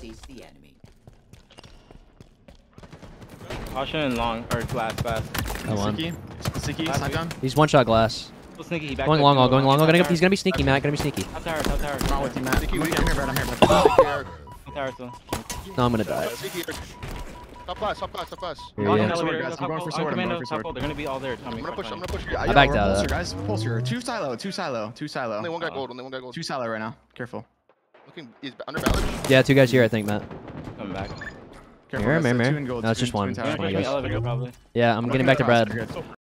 cease the enemy. Caution and long or glass fast. I won. Sticky, snipe gun. He's one shot glass. Go sneaky. He Going long, going long. He's gonna be sneaky, Matt. Gonna be sneaky. Top tower, top tower. I'm with you, Matt. Sticky, I'm weak. here, Brad. I'm here, Brad. Top tower still. No, I'm gonna die. Sticky. Top class, top class, top class. Here, Go on yeah. the elevator, guys. go I'm going for top sword, I'm commando, going for top sword. gold. They're gonna be all there. Tommy, I'm gonna push, I'm gonna push. I backed out of that. Guys, pulser. Two silo. Two silo. Only one guy gold, only one guy gold. Two silo right now. Careful. Looking, he's under ballot. Yeah, 2 guys here, I think, Matt. Coming back. Careful. Here. Two in gold. No, it's Twin just one. tower. Push me elevator probably. Yeah, I'm getting back to Brad.